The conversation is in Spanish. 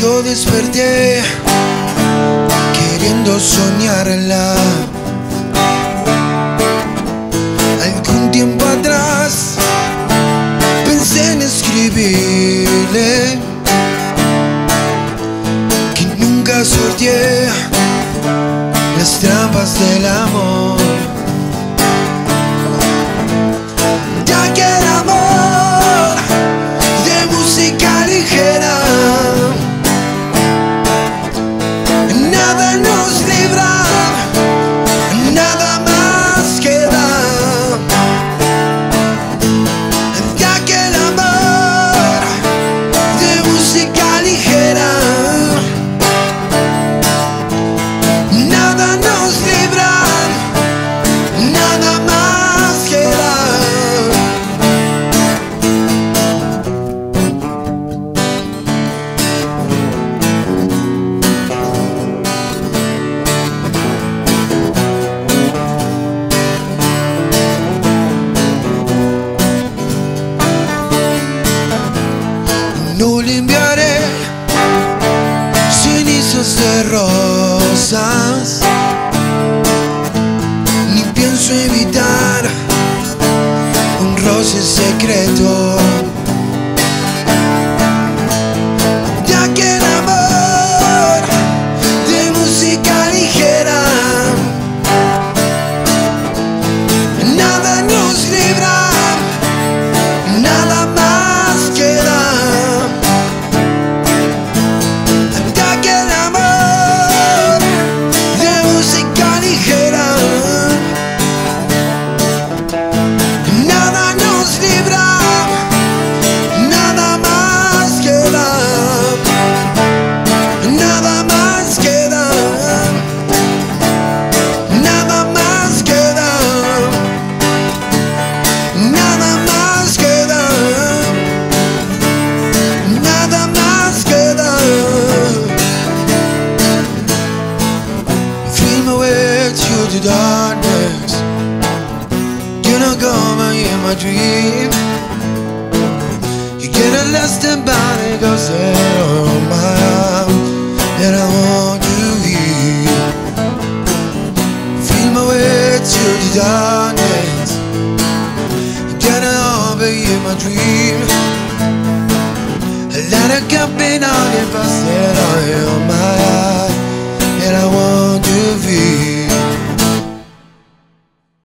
Yo desperté queriendo soñarla. Algún tiempo atrás pensé en escribirle que nunca sorteé las trampas del amor, ya que el amor de música ligera nada nos libra, nada más queda, ya que el amor de música ligera nada nos libra, nada más queda. No le enviaré cenizas de rosas, ni pienso evitar un roce secreto, ya que el amor de música ligera nada nos libra, nada más queda. To darkness, you're not gonna in my dream. You get lost about it, goes there on my arm, and I want you here. Feel my way to the darkness, you're not in my dream. Let it come in on it,